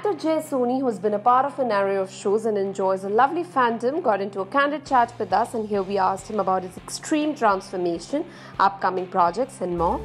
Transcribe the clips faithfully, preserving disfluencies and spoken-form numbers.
Actor Jay Soni, who's been a part of an array of shows and enjoys a lovely fandom, got into a candid chat with us, and here we asked him about his extreme transformation, upcoming projects and more.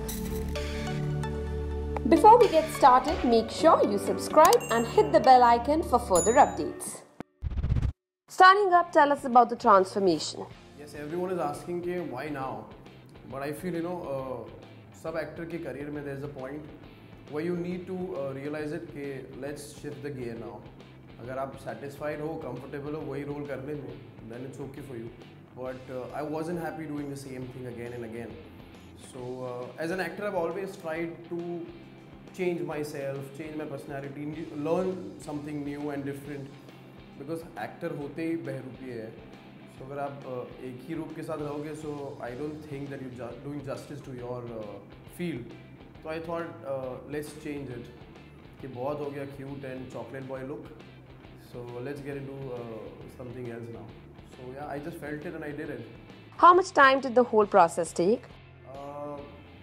Before we get started, make sure you subscribe and hit the bell icon for further updates. Starting up, tell us about the transformation. Yes, everyone is asking ke why now, but I feel you know uh, sub actor ke career mein there's a point where you need to uh, realize it ke let's shift the gear now. अगर आप satisfied हो, comfortable हो वही role करने में, then it's okay for you. But uh, I wasn't happy doing the same thing again and again. So uh, as an actor, I've always tried to change myself, change my personality, learn something new and different. Because actor होते ही बहरूपी है. So अगर आप uh, एक ही रूप के साथ रहोगे, so I don't think that you're ju doing justice to your uh, field. So I thought uh, let's change it. कि बहुत हो गया cute and chocolate boy look. So let's get into uh, something else now. So yeah, I just felt it and I did it. How much time did the whole process take? Uh,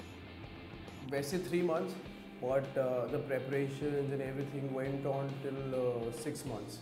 वैसे three months, but uh, the preparations and everything went on till uh, six months.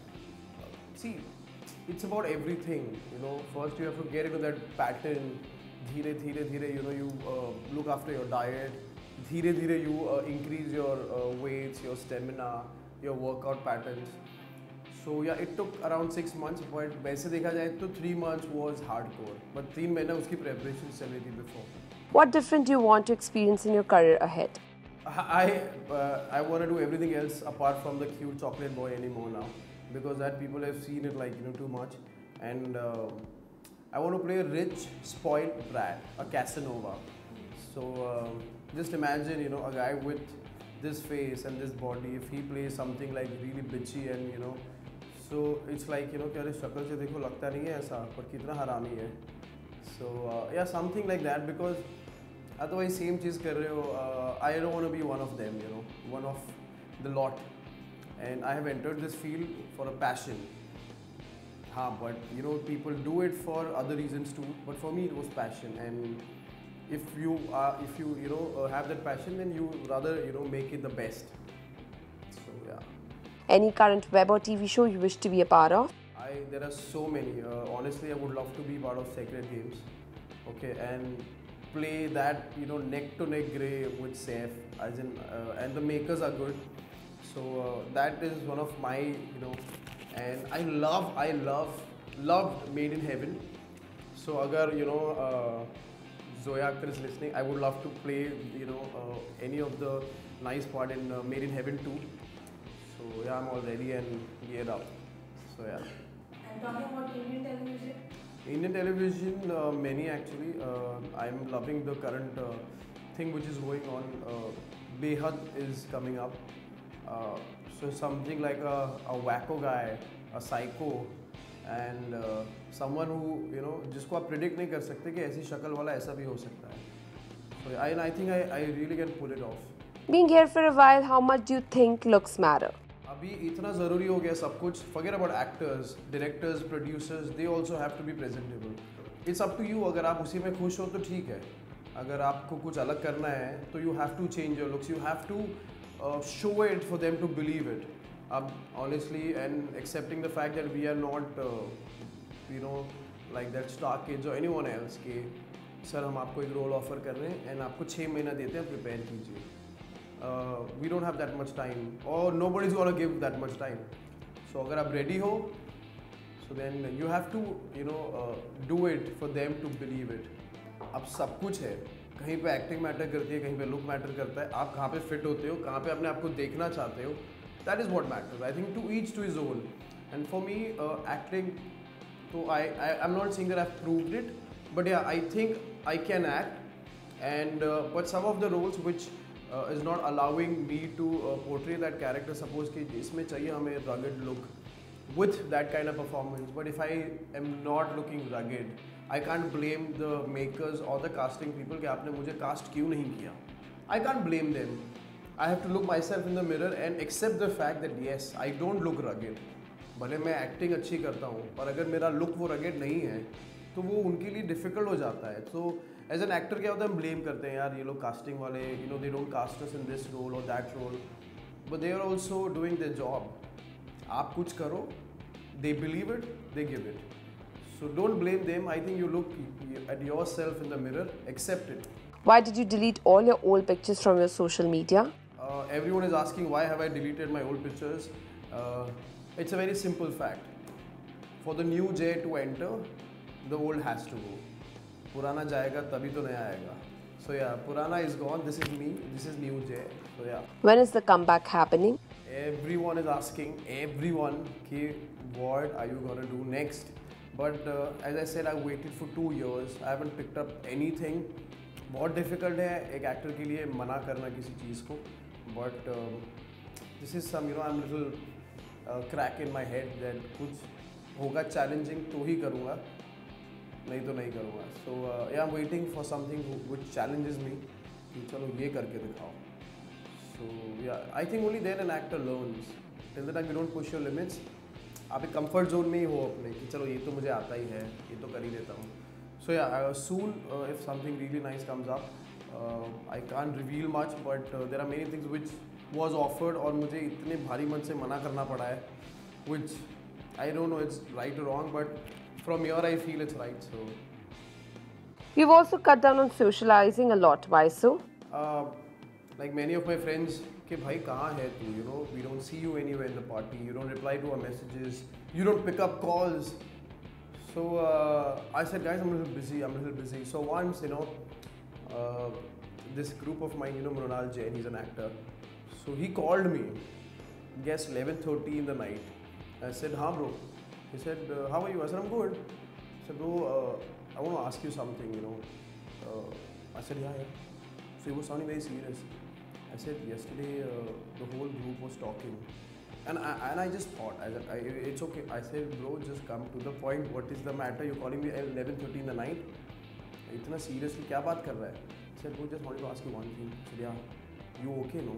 See, it's about everything, you know. First you have to get into that pattern. धीरे धीरे धीरे, you know, you uh, look after your diet. धीरे धीरे you uh, increase your uh, weights, your stamina, your workout patterns. So yeah, it took around six months. But वैसे देखा जाए तो three months was hardcore. But तीन महीने उसकी preparation चल रही थी before. What different do you want to experience in your career ahead? I uh, I want to do everything else apart from the cute chocolate boy anymore now. Because that people have seen it like you know too much, and uh, I want to play a rich, spoiled brat, a Casanova. So uh, just imagine you know a guy with this face and this body. If he plays something like really bitchy and you know, so it's like you know कि अरे शक्ल से देखो लगता नहीं है ऐसा, पर कितना हरामी है. So uh, yeah, something like that, because otherwise same चीज़ कर रहे हो. Uh, I don't want to be one of them, you know, one of the lot. And I have entered this field for a passion. Haan, but you know, people do it for other reasons too. But for me, it was passion. And if you are, if you you know uh, have that passion, then you rather you know make it the best. So yeah. Any current web or T V show you wish to be a part of? I there are so many. Uh, honestly, I would love to be part of Sacred Games. Okay, and play that you know neck to neck grey with Saif, as in, uh, and the makers are good. So uh, that is one of my, you know, and I love, I love, loved Made in Heaven. So agar, you know, uh, Zoya actor is listening, I would love to play, you know, uh, any of the nice part in uh, Made in Heaven too. So yeah, I'm all ready and geared up. So yeah. And talking about Indian television? Indian television, uh, many actually. Uh, I'm loving the current uh, thing which is going on. Uh, Behad is coming up. Uh, so something like a, a wacko guy, a psycho, and uh, someone who you know जिसको आप predict नहीं कर सकते कि ऐसी शक्ल वाला ऐसा भी हो सकता है. So I, I think I, I really can pull it off. Being here for a while, how much do you think looks matter? अभी इतना ज़रूरी हो गया सब कुछ. Forget about actors, directors, producers. They also have to be presentable. It's up to you. अगर आप उसी में खुश हो तो ठीक है. अगर आपको कुछ अलग करना है तो you have to change your looks. You have to Uh, show it for them to believe it. Um, honestly, and accepting the fact that we are not, uh, you know, like that star kids or anyone else. कि sir हम आपको एक role offer कर रहे हैं and आपको छः महीना देते हैं, प्रिपेयर कीजिए. Uh, we don't have that much time, or nobody's gonna give that much time. So अगर आप ready हो, so then you have to, you know, uh, do it for them to believe it. अब सब कुछ है. कहीं पे acting matter करती है, कहीं पे लुक मैटर करता है. आप कहाँ पे फिट होते हो, कहाँ पे अपने आप को देखना चाहते हो, that is what matters. I think to each to his own. And for me acting, तो I I am not saying that I have proved it, but yeah I think I can act. And but some of the roles which is not allowing me to portray that character. Suppose कि इसमें चाहिए हमें rugged look with that kind of performance, but if I am not looking rugged, I can't blame the makers or the casting people कि आपने मुझे cast क्यों नहीं किया. I can't blame them. I have to look myself in the mirror and accept the fact that yes, I don't look rugged. भले मैं acting अच्छी करता हूँ, पर अगर मेरा look वो rugged नहीं है, तो वो उनके लिए difficult हो जाता है. So as an actor क्या होता है, हम blame करते हैं यार ये लोग casting वाले, you know, they don't cast us in this role or that role. but they are also doing their job. आप कुछ करो, they believe it, they give it. So don't blame them. I think you look at yourself in the mirror, accept it. Why did you delete all your old pictures from your social media? Uh, everyone is asking why have I deleted my old pictures. Uh, it's a very simple fact. For the new Jay to enter, the old has to go. पुराना जाएगा तभी तो नया आएगा. So yeah, Purana is gone. This is me. This is new Jay. So yeah. When is the comeback happening? Everyone is asking. Everyone, ki, what are you gonna do next? But uh, as I said, I waited for two years. I haven't picked up anything. बहुत difficult है एक actor के लिए मना करना किसी चीज़ को. But uh, this is some, you know, I'm little uh, crack in my head that कुछ होगा challenging तो ही करूँगा. नहीं तो नहीं करूँगा. So uh, yeah, I'm waiting for something which challenges me. कि चलो ये करके दिखाओ. So yeah, I think only then an actor learns. Till the time you don't push your limits, आप एक comfort zone में ही हो अपने कि चलो ये तो मुझे आता ही है, ये तो कर ही लेता हूँ. So yeah, uh, soon uh, if something really nice comes up, uh, I can't reveal much, but uh, there are many things which was offered और मुझे इतने भारी मन से मना करना पड़ा है, which I don't know it's right or wrong, but from here I feel it's right. So You've also cut down on socializing a lot. Why so? uh, like many of my friends कि भाई कहाँ है तू, you know, we don't see you anywhere in the party, you don't reply to our messages, you don't pick up calls. So uh, I said, guys, I'm a little busy, I'm a little busy. So once, you know, uh, this group of mine, you know, Mrunal Jain, he's an actor. So he called me, guess eleven thirty in the night. I said, हाँ bro. He said, uh, how are you? I said, I'm good. I said, bro, uh, I want to ask you something, you know. Uh, I said, yeah, yeah. So he was sounding very serious. I said, yesterday uh, the whole group was talking. And I, and I just thought, I said, I, it's okay. I said, bro, just come to the point. What is the matter? You're calling me at eleven thirty in the night? इतना seriously क्या बात कर रहा है? I said, bro, just wanted to ask you one thing. I said, yeah, you okay, no?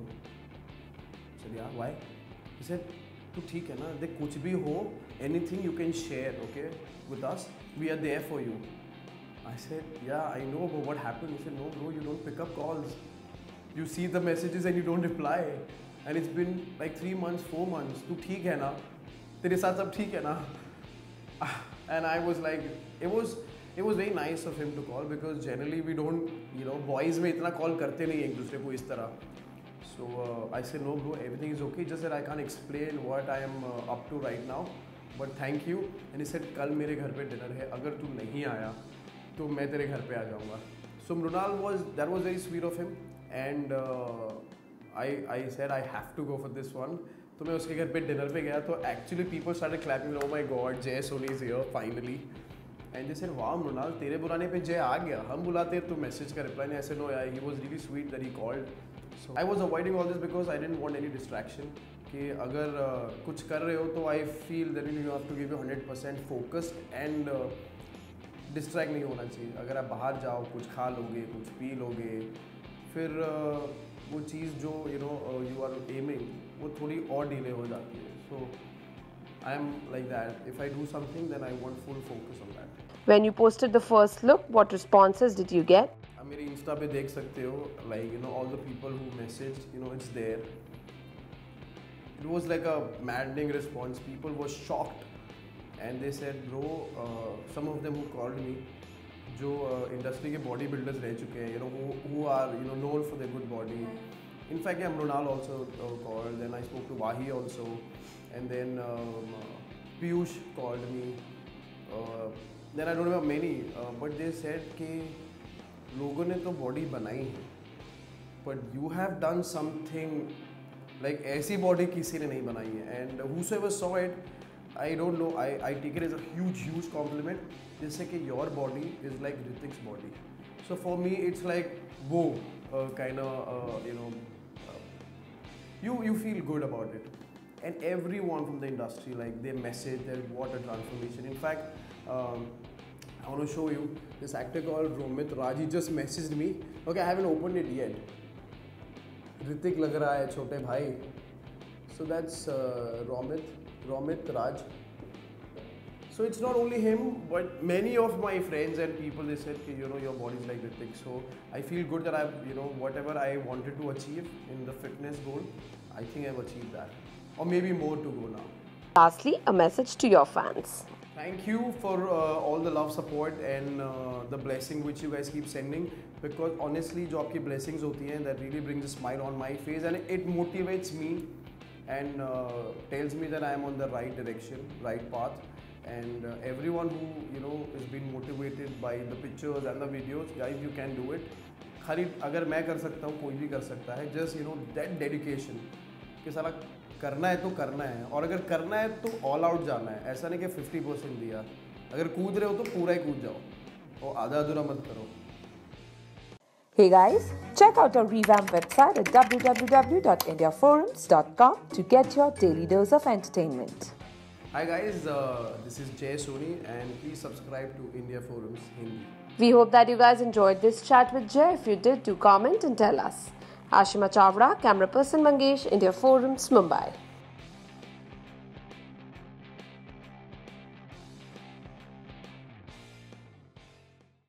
I said, yeah, why? He said, तो ठीक है ना, देख कुछ भी हो, anything you can share, okay, with us, we are there for you. I said, yeah, I know, but what happened? He said, no, bro, you don't pick up calls. You see the messages and you don't reply. And it's been like three months, four months. तू ठीक है ना? तेरे साथ सब ठीक है ना? And I was like, it was, it was very nice of him to call because generally we don't, you know, boys में इतना call करते नहीं एक दूसरे को इस तरह. So uh, I said, no bro, everything is okay. Just that I can't explain what I am uh, up to right now. But thank you. And he said, कल मेरे घर पे dinner है. अगर तू नहीं आया, तो मैं तेरे घर पे आ जाऊँगा. So Mrunal was, that was very sweet of him. And uh, I, I said I have to go for this one. तो मैं उसके घर पे dinner पे गया. तो actually people started clapping. Oh my God, Jay Soni is here finally. And they said, wow, Mrunal, तेरे बुलाने पे Jay आ गया. हम बुलाते तो message का reply नहीं. I said, no, yeah, he was really sweet that he called. So I was avoiding all this because I didn't want any distraction. कि अगर uh, कुछ कर रहे हो तो I feel that you have to give your one hundred percent focused and uh, distract नहीं होना चाहिए. अगर आप बाहर जाओ, कुछ खा लोगे, कुछ पी लोगे, फिर uh, वो चीज़ जो you know uh, you are aiming वो थोड़ी और डिले हो जाती है. So I am like that. If I do something, then I want full focus on that. When you posted the first look, what responses did you get? आप मेरे Insta पे देख सकते हो, like you know all the people who messaged, you know it's there. It was like a maddening response. People were shocked, and they said, bro, uh, some of them who called me, जो industry के body builders रह चुके हैं, you know who who are you know known for their good body. In fact, yeah, Mrunal also uh, called. Then I spoke to Wahi also, and then um, uh, Piyush called me. Uh, then I don't remember many, uh, but they said कि लोगों ने तो body बनाई है, but you have done something like ऐसी body किसी ने नहीं बनाई है. And whosoever saw it, I don't know, I I take it as a huge huge compliment. जैसे कि your body is like Ritik's body. So for me it's like whoa, uh, kind of uh, you know uh, you you feel good about it. And everyone from the industry, like they message that what a transformation. In fact, um, I want to show you this actor called Romit Raj. He just messaged me. Okay, I haven't opened it yet. Ritik lag raha hai chote bhai. So that's uh, Romit, Romit Raj. So it's not only him, but many of my friends and people, they said, you know, your body is like Ritik. So I feel good that I've, you know, whatever I wanted to achieve in the fitness goal, I think I've achieved that, or maybe more to go now. Lastly, a message to your fans. Thank you for uh, all the love, support and uh, the blessing which you guys keep sending, because honestly जो आपकी blessings होती हैं that really brings a smile on my face and it motivates me and uh, tells me that I am on the right direction, right path. And uh, everyone who you know is being motivated by the pictures and the videos, guys, you can do it. खाली अगर मैं कर सकता हूँ कोई भी कर सकता है. Just you know that dedication कि साला करना है तो करना है, और अगर करना है तो ऑल आउट जाना है. ऐसा नहीं कि फिफ्टी परसेंट दिया. अगर कूद रहे हो तो पूरा ही कूद जाओ और आधा अधूरा मत करो. Hey guys, check out our revamped website at w w w dot india forums dot com to get your daily dose of entertainment. Hi guys, uh, this is Jay Soni and please subscribe to India Forums Hindi. We hope that you guys enjoyed this chat with Jay. If you did, do comment and tell us. Ashima Chavra, camera person Mangesh, India Forums, Mumbai.